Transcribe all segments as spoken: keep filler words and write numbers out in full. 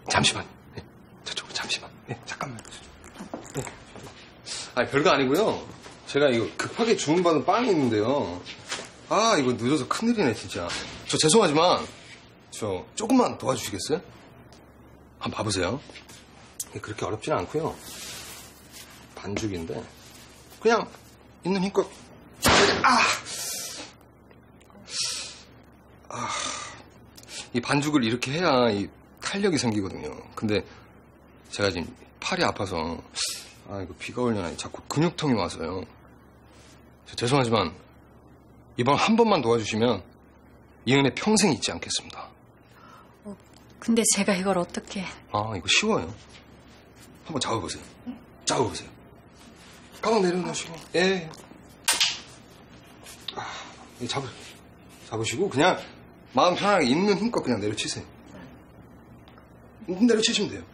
잠시만. 네. 저쪽으로 잠시만. 네, 잠깐만. 네. 아니, 별거 아니고요. 제가 이거 급하게 주문받은 빵이 있는데요. 아, 이거 늦어서 큰일이네, 진짜. 저 죄송하지만, 저 조금만 도와주시겠어요? 한번 봐보세요. 이게 그렇게 어렵지는 않고요. 반죽인데, 그냥 있는 힘껏. 아! 아. 이 반죽을 이렇게 해야 이 탄력이 생기거든요. 근데 제가 지금 팔이 아파서, 아, 이거 비가 오려나 자꾸 근육통이 와서요. 죄송하지만, 이번 한 번만 도와주시면 이 은혜 평생 잊지 않겠습니다. 어, 근데 제가 이걸 어떻게... 아, 이거 쉬워요. 한번 잡아보세요. 잡아보세요. 가방 내려놓으시고. 예. 아, 잡으, 잡으시고 그냥 마음 편하게 있는 힘껏 그냥 내려치세요. 내려치시면 돼요.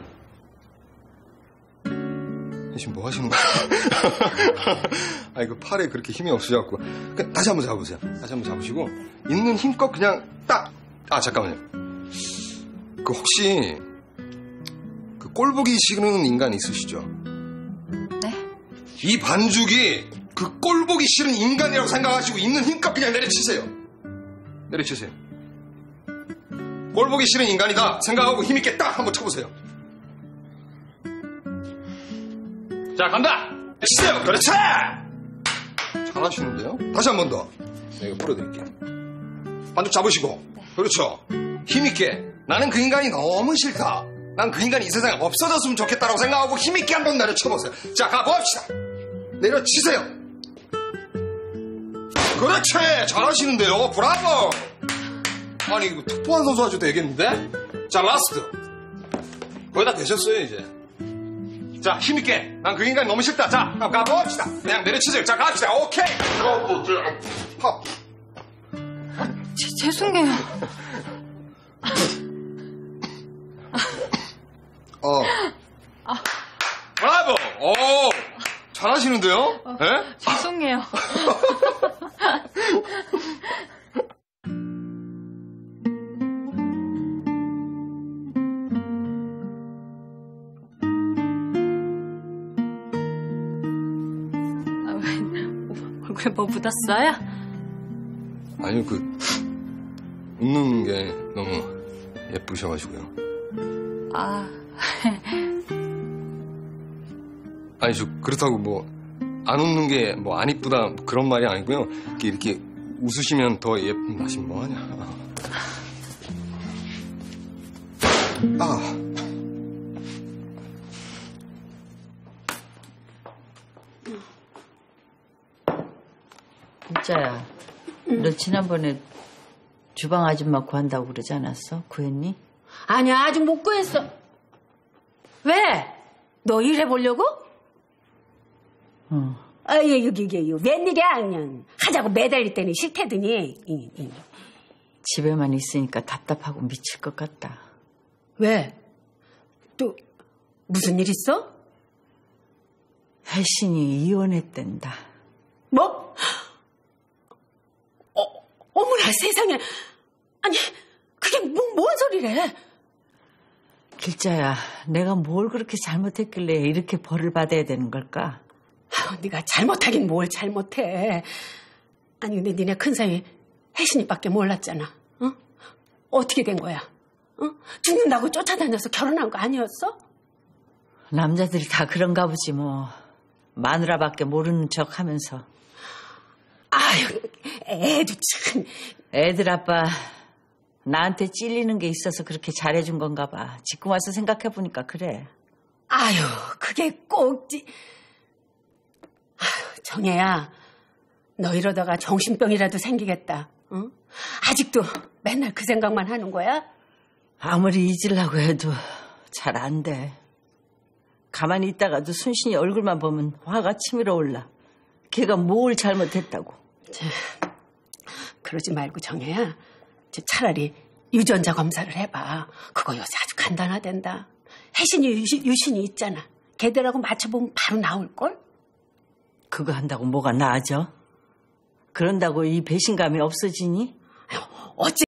지금 뭐 하시는 거예요? 아, 이거 팔에 그렇게 힘이 없으셔갖고. 그러니까 다시 한번 잡아보세요. 다시 한번 잡으시고, 있는 힘껏 그냥 딱! 아, 잠깐만요. 그 혹시, 그 꼴보기 싫은 인간 있으시죠? 네? 이 반죽이 그 꼴보기 싫은 인간이라고 생각하시고 있는 힘껏 그냥 내려치세요. 내려치세요. 꼴보기 싫은 인간이다 생각하고 힘있게 딱 한번 쳐보세요. 자, 간다! 치세요! 그렇지! 잘하시는데요? 다시 한 번 더. 네, 이거 풀어드릴게요. 반죽 잡으시고. 그렇죠. 힘있게. 나는 그 인간이 너무 싫다. 난 그 인간이 이 세상에 없어졌으면 좋겠다라고 생각하고 힘있게 한번 내려쳐보세요. 자, 가봅시다. 내려치세요. 그렇지! 잘하시는데요? 브라보! 아니, 이거 탁포한 선수 아주 되겠는데? 자, 라스트. 거의 다 되셨어요, 이제. 자, 힘있게. 난 그 인간이 너무 싫다. 자, 가봅시다. 그냥 내려치세요. 자, 갑시다. 오케이. 하. 제, 죄송해요. 어. 브라보! 오! 잘하시는데요? 어, 네? 죄송해요. 얼굴에 뭐 묻었어요? 아니요, 그 웃는 게 너무 예쁘셔가지고요. 아... 아니, 저 그렇다고 뭐 안 웃는 게 뭐 안 이쁘다 그런 말이 아니고요. 이렇게, 이렇게 웃으시면 더 예쁜 맛이 뭐하냐. 아. 진짜야. 응. 너 지난번에 주방 아줌마 구한다고 그러지 않았어? 구했니? 아니야, 아직 못 구했어. 왜? 너 일해보려고? 어. 아, 예, 여기, 여기, 여기. 웬일이야, 그냥. 하자고 매달릴 때는 싫대더니. 이, 이. 집에만 있으니까 답답하고 미칠 것 같다. 왜? 또 무슨 일 있어? 혜신이 이혼했댄다. 뭐? 어, 어머나 세상에. 아니, 그게 뭐, 뭔 소리래? 길자야, 내가 뭘 그렇게 잘못했길래 이렇게 벌을 받아야 되는 걸까? 아, 네가 잘못하긴 뭘 잘못해. 아니, 근데 니네 큰사위 혜신이밖에 몰랐잖아. 어? 어떻게 된 거야? 어? 죽는다고 쫓아다녀서 결혼한 거 아니었어? 남자들이 다 그런가 보지 뭐. 마누라밖에 모르는 척 하면서. 아유, 애도 참. 애들 아빠 나한테 찔리는 게 있어서 그렇게 잘해준 건가 봐. 지금 와서 생각해보니까 그래. 아유, 그게 꼭지. 아유, 정혜야, 너 이러다가 정신병이라도 생기겠다. 응? 아직도 맨날 그 생각만 하는 거야? 아무리 잊으려고 해도 잘 안 돼. 가만히 있다가도 순신이 얼굴만 보면 화가 치밀어 올라. 걔가 뭘 잘못했다고. 자, 그러지 말고 정혜야, 차라리 유전자 검사를 해봐. 그거 요새 아주 간단하단다. 혜신이 유신, 유신이 있잖아. 걔들하고 맞춰보면 바로 나올걸? 그거 한다고 뭐가 나아져? 그런다고 이 배신감이 없어지니? 어째